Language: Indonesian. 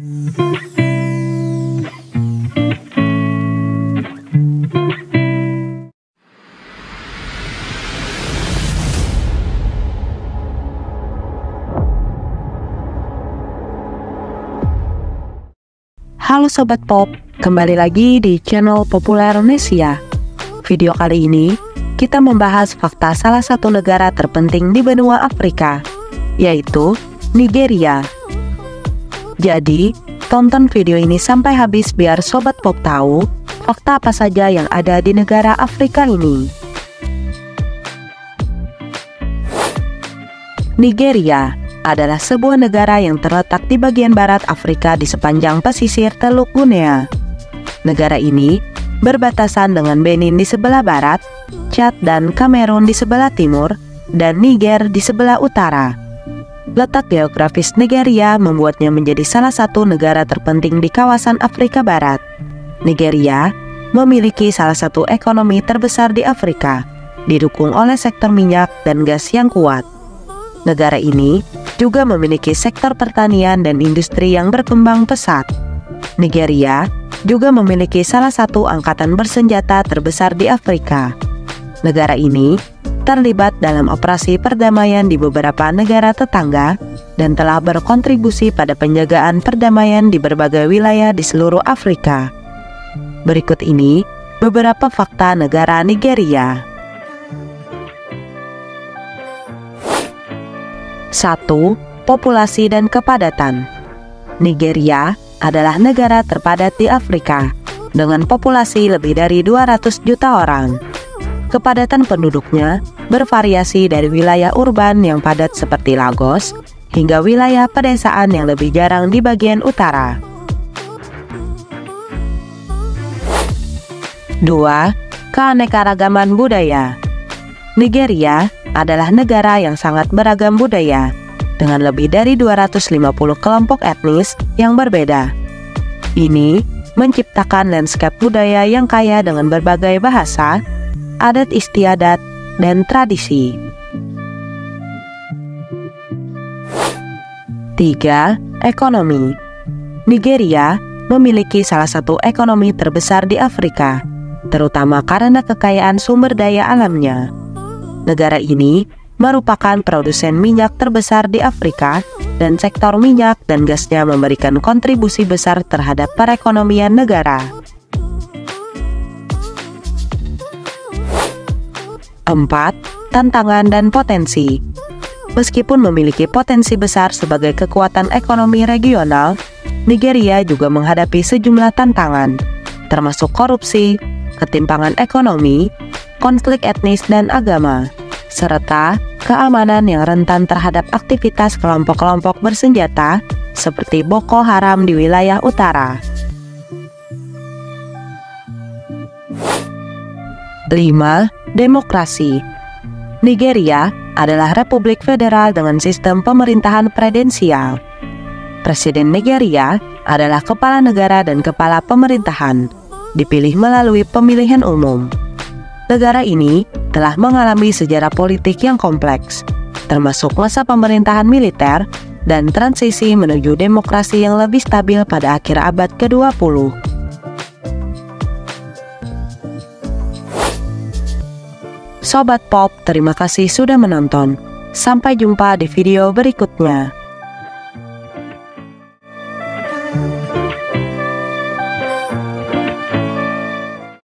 Halo Sobat Pop, kembali lagi di channel Populer Nesia. Video kali ini, kita membahas fakta salah satu negara terpenting di benua Afrika, yaitu Nigeria. Jadi, tonton video ini sampai habis biar Sobat Pop tahu fakta apa saja yang ada di negara Afrika ini. Nigeria adalah sebuah negara yang terletak di bagian barat Afrika di sepanjang pesisir Teluk Guinea. Negara ini berbatasan dengan Benin di sebelah barat, Chad dan Kamerun di sebelah timur, dan Niger di sebelah utara. Letak geografis Nigeria membuatnya menjadi salah satu negara terpenting di kawasan Afrika Barat. Nigeria memiliki salah satu ekonomi terbesar di Afrika, didukung oleh sektor minyak dan gas yang kuat. Negara ini juga memiliki sektor pertanian dan industri yang berkembang pesat. Nigeria juga memiliki salah satu angkatan bersenjata terbesar di Afrika. Negara ini terlibat dalam operasi perdamaian di beberapa negara tetangga dan telah berkontribusi pada penjagaan perdamaian di berbagai wilayah di seluruh Afrika. Berikut ini beberapa fakta negara Nigeria. 1. Populasi dan kepadatan. Nigeria adalah negara terpadat di Afrika dengan populasi lebih dari 200 juta orang. Kepadatan penduduknya bervariasi dari wilayah urban yang padat seperti Lagos hingga wilayah pedesaan yang lebih jarang di bagian utara. 2. Keanekaragaman budaya. Nigeria adalah negara yang sangat beragam budaya, dengan lebih dari 250 kelompok etnis yang berbeda. Ini menciptakan lanskap budaya yang kaya dengan berbagai bahasa, adat istiadat, dan tradisi. 3. Ekonomi. Nigeria memiliki salah satu ekonomi terbesar di Afrika, terutama karena kekayaan sumber daya alamnya. Negara ini merupakan produsen minyak terbesar di Afrika dan sektor minyak dan gasnya memberikan kontribusi besar terhadap perekonomian negara. 4. Tantangan dan potensi. Meskipun memiliki potensi besar sebagai kekuatan ekonomi regional, Nigeria juga menghadapi sejumlah tantangan, termasuk korupsi, ketimpangan ekonomi, konflik etnis dan agama, serta keamanan yang rentan terhadap aktivitas kelompok-kelompok bersenjata seperti Boko Haram di wilayah utara. 5. Demokrasi. Nigeria adalah republik federal dengan sistem pemerintahan presidensial. Presiden Nigeria adalah kepala negara dan kepala pemerintahan, dipilih melalui pemilihan umum. Negara ini telah mengalami sejarah politik yang kompleks, termasuk masa pemerintahan militer dan transisi menuju demokrasi yang lebih stabil pada akhir abad ke-20. Sobat Pop, terima kasih sudah menonton. Sampai jumpa di video berikutnya.